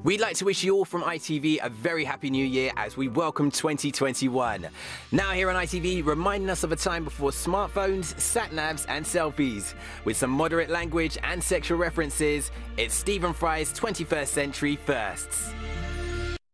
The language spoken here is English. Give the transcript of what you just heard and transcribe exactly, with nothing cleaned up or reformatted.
We'd like to wish you all from I T V a very happy new year as we welcome twenty twenty-one. Now here on I T V, reminding us of a time before smartphones, sat-navs and selfies. With some moderate language and sexual references, it's Stephen Fry's twenty-first Century Firsts.